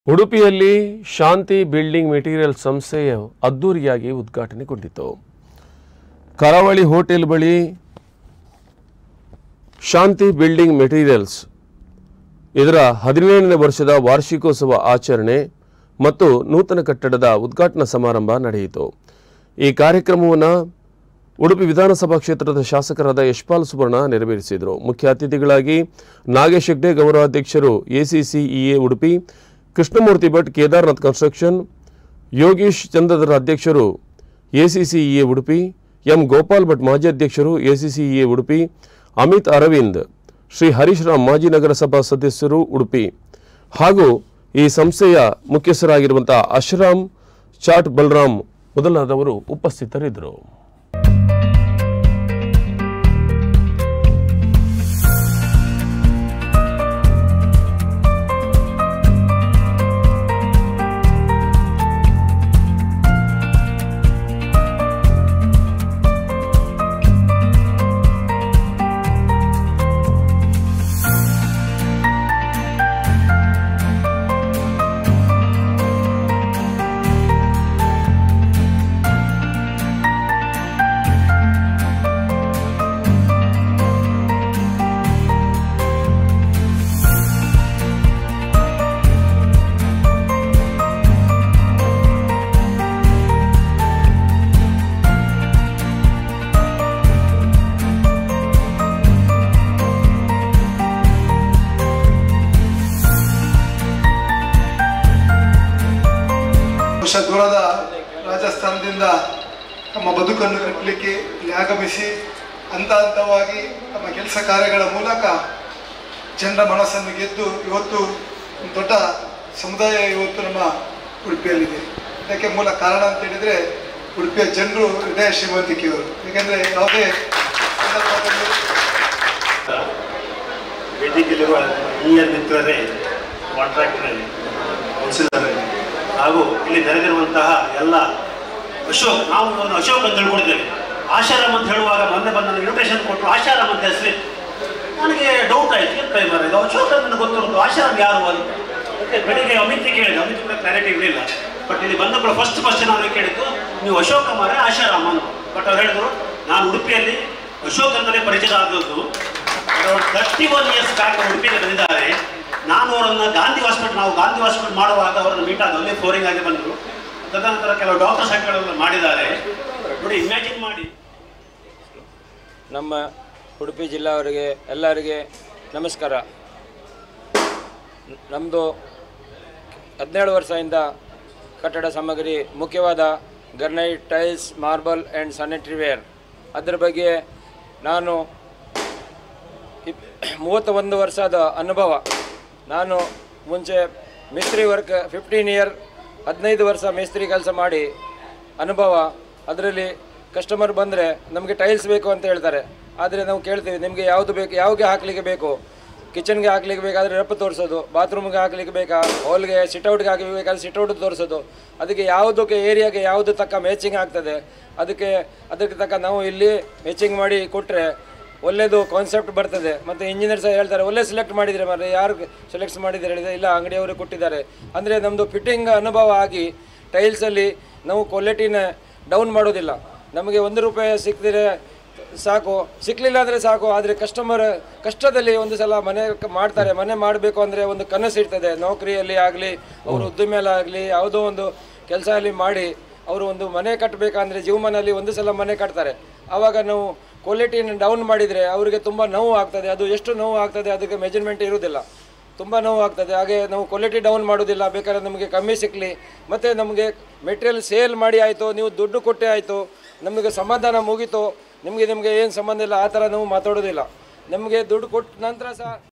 ಉಡುಪಿಯಲ್ಲಿ ಶಾಂತಿ building material ಸಂಸ್ಥೆಯ ಅದ್ದೂರಿಯಾಗಿ ಉದ್ಘಾಟನೆಗೊಂಡಿತು. ಕರಾವಳಿ ಹೋಟೆಲ್ ಬಳಿ ಶಾಂತಿ ಬಿಲ್ಡಿಂಗ್ ಮೆಟೀರಿಯಲ್ಸ್ ಇದರ 17ನೇ ವರ್ಷದ ವಾರ್ಷಿಕೋತ್ಸವ ಆಚರಣೆ ಮತ್ತು ನೂತನ ಕಟ್ಟಡದ ಉದ್ಘಾಟನಾ ಸಮಾರಂಭ ನಡೆಯಿತು. ಈ ಕಾರ್ಯಕ್ರಮವನ್ನು ಉಡುಪಿ ವಿಧಾನಸಭಾ ಕ್ಷೇತ್ರದ ಶಾಸಕರಾದ ಯಶ್ಪಾಲ್ ಸುವರ್ಣ ನೆರವೇರಿಸಿದರು. ಮುಖ್ಯ ಅತಿಥಿಗಳಾಗಿ ನಾಗೇಶ್ ಹೆಗ್ಡೆ ಗೌರವಾಧ್ಯಕ್ಷರು ಎಸಿಸಿಇಎ ಉಡುಪಿ, ಕೃಷ್ಣಮೂರ್ತಿ ಭಟ್ ಕೇದಾರ್ನಾಥ್ ಕನ್ಸ್ಟ್ರಕ್ಷನ್, ಯೋಗೀಶ್ ಚಂದ್ರಧರ ಅಧ್ಯಕ್ಷರು ಎಸಿಸಿಇಎ ಉಡುಪಿ, ಎಂ ಗೋಪಾಲ್ ಭಟ್ ಮಾಜಿ ಅಧ್ಯಕ್ಷರು ಎಸಿಸಿಇಎ ಉಡುಪಿ, ಅಮಿತ್ ಅರವಿಂದ್, ಶ್ರೀ ಹರೀಶ್ ರಾಮ್ ಮಾಜಿ ನಗರಸಭಾ ಸದಸ್ಯರು ಉಡುಪಿ ಹಾಗೂ ಈ ಸಂಸ್ಥೆಯ ಮುಖ್ಯಸ್ಥರಾಗಿರುವಂತಹ ಅಶ್ರಾಮ್ ಚಾಟ್ ಬಲರಾಮ್ ಮೊದಲಾದವರು ಉಪಸ್ಥಿತರಿದ್ದರು. ದೂರದ ರಾಜಸ್ಥಾನದಿಂದ ತಮ್ಮ ಬದುಕನ್ನು ಕಟ್ಟಲಿಕ್ಕೆ ಇಲ್ಲಿ ಆಗಮಿಸಿ ಹಂತ ಹಂತವಾಗಿ ತಮ್ಮ ಕೆಲಸ ಕಾರ್ಯಗಳ ಮೂಲಕ ಜನರ ಮನಸ್ಸನ್ನು ಗೆದ್ದು ಇವತ್ತು ದೊಡ್ಡ ಸಮುದಾಯ ಇವತ್ತು ನಮ್ಮ ಉಡುಪಿಯಲ್ಲಿದೆ. ಇದಕ್ಕೆ ಮೂಲ ಕಾರಣ ಅಂತ ಹೇಳಿದರೆ ಉಡುಪಿಯ ಜನರು ಹೃದಯ ಶ್ರೀಮಂತಿಕೆಯವರು. ಏಕೆಂದರೆ ಯಾವುದೇ ಸಂದರ್ಭದಲ್ಲಿ ವೇದಿಕೆಯಲ್ಲಿರುವ ಹಿರಿಯ ಮಿತ್ರರೇ, ಕಾಂಟ್ರಾಕ್ಟರೇ, ಕೌನ್ಸಿಲರೇ ಹಾಗೂ ಇಲ್ಲಿ ನೆರೆದಿರುವಂತಹ ಎಲ್ಲ ನಾವು ಅಶೋಕ್ ಅಂತ ಹೇಳ್ಕೊಡ್ತೇವೆ. ಆಶಾರಾಮ್ ಅಂತ ಹೇಳುವಾಗ ಮೊನ್ನೆ ಬಂದ ಇನ್ವಿಟೇಷನ್ ಕೊಟ್ಟರು, ಆಶಾರಾಮ್ ಅಂತ ಹೆಸರು ನನಗೆ ಡೌಟ್ ಆಯಿತು. ಏನು ಕೈ ಮಾರ ಇದು ಅಶೋಕ್ ನನಗೆ ಗೊತ್ತಿರೋದು, ಆಶಾರಾಮ್ ಯಾರು ಅಂತ. ಮತ್ತೆ ಬೆಳಿಗ್ಗೆ ಅಮಿತ್ ಕೇಳಿದೆ, ಅಮಿತ್ ಕೂಡ ಕ್ಲಾರಿಟಿ ಇರಲಿಲ್ಲ. ಬಟ್ ಇಲ್ಲಿ ಬಂದ ಕೂಡ ಫಸ್ಟ್ ಕ್ವಶನ್ ಅವ್ರಿಗೆ ಕೇಳಿದ್ದು, ನೀವು ಅಶೋಕ ಮಾರ ಆಶಾರಾಮ್ ಅಂತ. ಬಟ್ ಅವ್ರು ಹೇಳಿದ್ರು, ನಾನು ಉಡುಪಿಯಲ್ಲಿ ಅಶೋಕ್ ಅಂತಲೇ ಪರಿಚಯ ಆದದ್ದು. 31 ಇಯರ್ಸ್ ಬ್ಯಾಕ್ ಉಡುಪಿಗೆ ಬಂದಿದ್ದಾರೆ. ನಾನು ಅವರನ್ನು ಗಾಂಧಿ ಹಾಸ್ಪಿಟಲ್ ಮಾಡುವಾಗ ಅವರನ್ನು ಮೀಟ್ ಆದ ಅಲ್ಲಿ ಫ್ಲೋರಿಂಗ್ ಆಗಿ ಬಂದರು. ತದನಂತರ ಕೆಲವು ಡಾಕ್ಟರ್ ಸಂಖ್ಯೆಗಳನ್ನು ಮಾಡಿದ್ದಾರೆ. ನೋಡಿ, ಇಮ್ಯಾಜಿನ್ ಮಾಡಿ. ನಮ್ಮ ಉಡುಪಿ ಜಿಲ್ಲೆಯವರಿಗೆ ಎಲ್ಲರಿಗೆ ನಮಸ್ಕಾರ. ನಮ್ಮದು 17 ವರ್ಷದಿಂದ ಕಟ್ಟಡ ಸಾಮಗ್ರಿ, ಮುಖ್ಯವಾದ granite, tiles, marble and sanitary ware, ಅದರ ಬಗ್ಗೆ ನಾನು 31 ವರ್ಷದ ಅನುಭವ. ನಾನು ಮುಂಚೆ ಮೇಸ್ತ್ರಿ ವರ್ಕ್ 15 ಇಯರ್ 15 ವರ್ಷ ಮೇಸ್ತ್ರಿ ಕೆಲಸ ಮಾಡಿ ಅನುಭವ. ಅದರಲ್ಲಿ ಕಸ್ಟಮರ್ ಬಂದರೆ ನಮಗೆ ಟೈಲ್ಸ್ ಬೇಕು ಅಂತ ಹೇಳ್ತಾರೆ. ಆದರೆ ನಾವು ಕೇಳ್ತೀವಿ, ನಿಮಗೆ ಯಾವುದು ಬೇಕು, ಯಾವಾಗ ಹಾಕಲಿಕ್ಕೆ ಬೇಕು. ಕಿಚನ್ಗೆ ಹಾಕ್ಲಿಕ್ಕೆ ಬೇಕಾದರೆ ರಪ್ಪ ತೋರಿಸೋದು, ಬಾತ್ರೂಮ್ಗೆ ಹಾಕ್ಲಿಕ್ಕೆ ಬೇಕಾ, ಹಾಲ್ಗೆ ಸಿಟ್ಔಟ್ಗೆ ಹಾಕಬೇಕಾದ್ರೆ ಸಿಟ್ಔಟ್ ತೋರಿಸೋದು. ಅದಕ್ಕೆ ಯಾವುದಕ್ಕೆ ಏರಿಯಾಗೆ ಯಾವುದು ತಕ್ಕ ಮ್ಯಾಚಿಂಗ್ ಆಗ್ತದೆ, ಅದಕ್ಕೆ ತಕ್ಕ ನಾವು ಇಲ್ಲಿ ಮ್ಯಾಚಿಂಗ್ ಮಾಡಿ ಕೊಟ್ಟರೆ ಒಳ್ಳೆಯದು ಕಾನ್ಸೆಪ್ಟ್ ಬರ್ತದೆ. ಮತ್ತು ಇಂಜಿನಿಯರ್ ಸಹ ಹೇಳ್ತಾರೆ, ಒಳ್ಳೆ ಸೆಲೆಕ್ಟ್ ಮಾಡಿದರೆ ಮಾರೆ, ಯಾರು ಸೆಲೆಕ್ಟ್ ಮಾಡಿದರೆ ಹೇಳಿದರೆ ಇಲ್ಲ, ಅಂಗಡಿಯವರು ಕೊಟ್ಟಿದ್ದಾರೆ. ಅಂದರೆ ನಮ್ಮದು ಫಿಟ್ಟಿಂಗ್ ಅನುಭವ ಆಗಿ ಟೈಲ್ಸಲ್ಲಿ ನಾವು ಕ್ವಾಲಿಟಿನ ಡೌನ್ ಮಾಡೋದಿಲ್ಲ. ನಮಗೆ ₹1 ಸಿಕ್ಕಿದ್ರೆ ಸಾಕು, ಸಿಕ್ಕಲಿಲ್ಲ ಅಂದರೆ ಸಾಕು. ಆದರೆ ಕಸ್ಟಮರ್ ಕಷ್ಟದಲ್ಲಿ ಒಂದು ಸಲ ಮನೆ ಮಾಡ್ತಾರೆ. ಮನೆ ಮಾಡಬೇಕು ಅಂದರೆ ಒಂದು ಕನಸು ಇರ್ತದೆ. ನೌಕರಿಯಲ್ಲಿ ಆಗಲಿ, ಅವರು ಉದ್ದಿಮೆಯಲ್ಲಿ ಆಗಲಿ, ಯಾವುದೋ ಒಂದು ಕೆಲಸ ಅಲ್ಲಿ ಮಾಡಿ ಅವರು ಒಂದು ಮನೆ ಕಟ್ಟಬೇಕಂದ್ರೆ ಜೀವಮಾನಲ್ಲಿ ಒಂದು ಸಲ ಮನೆ ಕಟ್ತಾರೆ. ಆವಾಗ ನಾವು ಕ್ವಾಲಿಟಿಯನ್ನು ಡೌನ್ ಮಾಡಿದರೆ ಅವರಿಗೆ ತುಂಬ ನೋವು ಆಗ್ತದೆ. ಅದು ಎಷ್ಟು ನೋವು ಆಗ್ತದೆ ಅದಕ್ಕೆ ಮೆಜರ್ಮೆಂಟ್ ಇರುವುದಿಲ್ಲ, ತುಂಬ ನೋವು ಆಗ್ತದೆ. ಹಾಗೆ ನಾವು ಕ್ವಾಲಿಟಿ ಡೌನ್ ಮಾಡೋದಿಲ್ಲ. ಬೇಕಾದ್ರೆ ನಮಗೆ ಕಮ್ಮಿ ಸಿಕ್ಕಲಿ, ಮತ್ತು ನಮಗೆ ಮೆಟೀರಿಯಲ್ ಸೇಲ್ ಮಾಡಿ ಆಯಿತು, ನೀವು ದುಡ್ಡು ಕೊಟ್ಟೆ ಆಯಿತು, ನಮಗೆ ಸಮಾಧಾನ ಮುಗೀತು, ನಿಮಗೆ ಏನು ಸಂಬಂಧ ಇಲ್ಲ, ಆ ಥರ ನಾವು ಮಾತಾಡೋದಿಲ್ಲ. ನಮಗೆ ದುಡ್ಡು ಕೊಟ್ಟ ನಂತರ ಸಹ